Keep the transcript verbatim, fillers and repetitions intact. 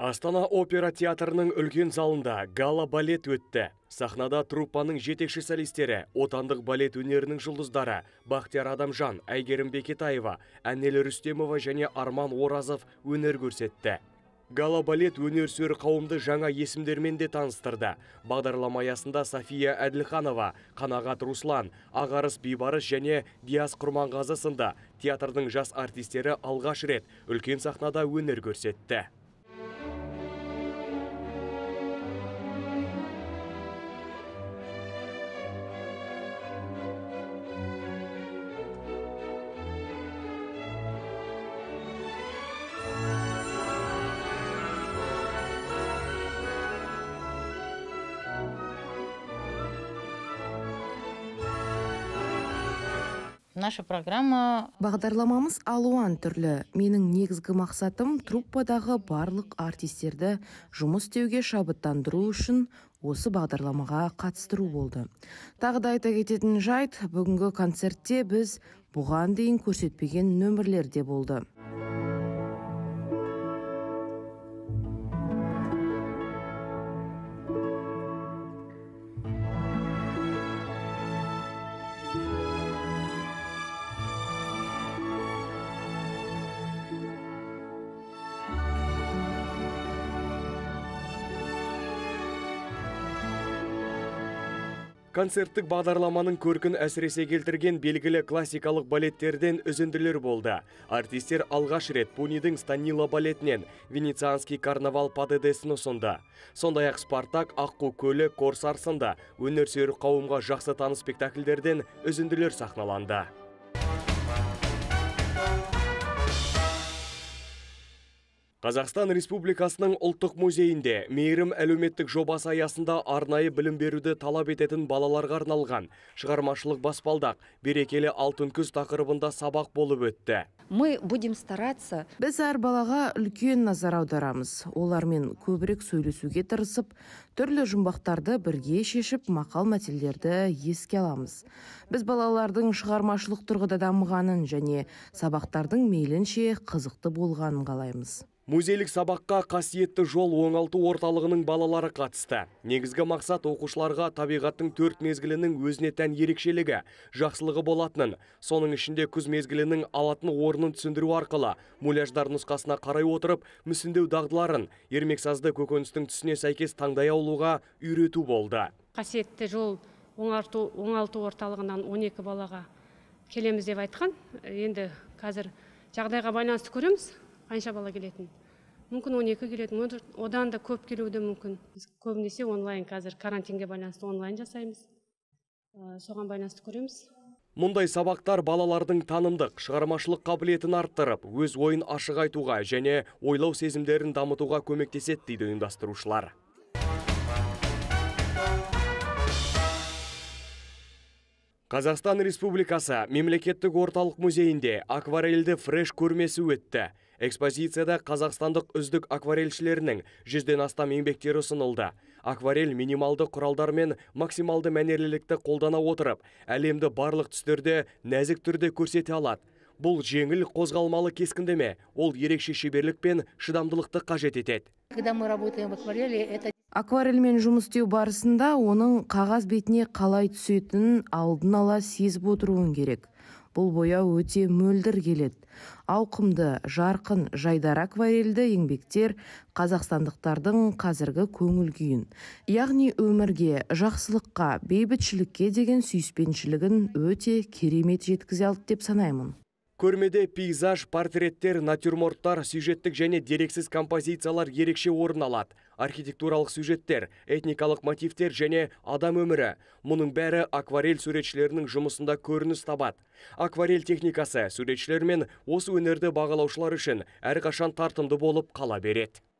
Астана опера театрының үлкен залында гала балет өтті. Сахнада труппаның жетекші солистері, отандық балет өнерінің жұлдыздары Бақтияр Адамжан, Әйгерім Бекетаева, Әнел Рүстемова және Арман Оразов өнер көрсетті. Гала балет өнерсүйер қауымды жаңа есімдермен де таныстырды. Бағдарлама аясында София Әділханова, Қанағат Руслан, Ағарыс Бейбарыс және Диас Құрманғазы сынды театрдың жас артистері алғаш рет үлкен сахнада өнер көрсетті. Наша программа бағдарламамыз алуан түрлі. Менің негізгі мақсатым труппадағы барлық артистерді жұмыс істеуге шабыттандыру үшін осы бағдарламаға қатыстыру болды. Тағы да айта кететін жайт, бүгінгі концертте біз бұған дейін көрсетпеген нөмірлер де болды. Концерттік бағдарламаның көркін әсіресе келтірген белгілі классикалық балеттерден үзінділер болды. Артистер алғаш рет Пунидің Станила балетінен Венецианский карнавал падедесін ұсынды. Сондай-ақ Спартак, Аққу көлі, Корсар сынды өнерсүйер қауымға жақсы таныс спектакльдерден үзінділер сахналанды. Қазақстан Республикасының ұлттық музейінде мейірім әлеуметтік жобасы аясында арнайы білім беруді талап ететін балаларға арналған шығармашылық баспалдақ берекелі алтын күз тақырыбында сабақ болып өтті. Мы будем стараться. Біз әр балаға үлкен назар аударамыз. Олармен көбірек сөйлесуге тырысып, түрлі жұмбақтарды бірге шешіп, мақал мәтелдерді еске аламыз. Біз балалардың шығармашылық тұрғыда дамығанын және сабақтардың мейлінше қызықты болғанын қалаймыз. Музейлік сабаққа қасиетті жол оңалту орталығының балалары қатысты. Негізгі мақсат оқушыларға табиғаттың төрт мезгілінің өзіне тән ерекшелігі, жақсылығы болатынын, соның ішінде күз мезгілінің алатын орнын түсіндіру арқылы муляждар нұсқасына қарай отырып, мүсіндеу дағдыларын ермексазды көкөністің түсіне сәйкес таңдай алуға үйрету болды. Қасиетті жол оңалту, оңалту орталығынан он екі балаға келеміз деп айтқан. Енді қазір жағдайға байланысты көреміз. Қанша бала келетін? Мүмкін он екі келетін, одан да көп келуді мүмкін. Біз көбінесе онлайн, қазір карантинге байланысты онлайн жасаймыз. Соған байланысты көреміз. Мұндай сабақтар балалардың танымдық, шығармашылық қабілетін арттырып, өз ойын ашық айтуға және ойлау сезімдерін дамытуға көмектеседі дейді ұйымдастырушылар. Қазақстан Республикасы мемлекеттік орталық музейінде акварельді фреш көрмесі өтті. Экспозицияда қазақстандық үздік акварельшілерінің жүзден астам еңбектері ұсынылды. Акварель минималды құралдар мен максималды мәнерлілікті қолдана отырып, әлемді барлық түстерде нәзік түрде көрсете алады. Бұл жеңіл қозғалмалы кескіндеме, ол ерекше шеберлік пен шыдамдылықты қажет етеді. Когда мы работаем в акварели, это Акварельмен жұмыс істеу барысында оның қағаз бетіне қалай түсетінін алдын ала сезіп отыруын керек. Бұл бояу өте мөлдір келеді. Ауқымды, жарқын, жайдар акварельді еңбектер қазақстандықтардың қазіргі көңіл күйін, яғни өмірге, жақсылыққа, бейбітшілікке деген сүйіспеншілігін өте керемет жеткізе алды деп санаймын. Көрмеде пейзаж, портреттер, натюрморттар, сюжеттік және дерексіз композициялар ерекше орын алады. Архитектуралық сюжеттер, этникалық мотивтер және адам өмірі. Мұның бәрі акварель суретшілерінің жұмысында көрініс табады. Акварель техникасы суретшілер мен осы өнерді бағалаушылар үшін әрқашан тартымды болып қала береді.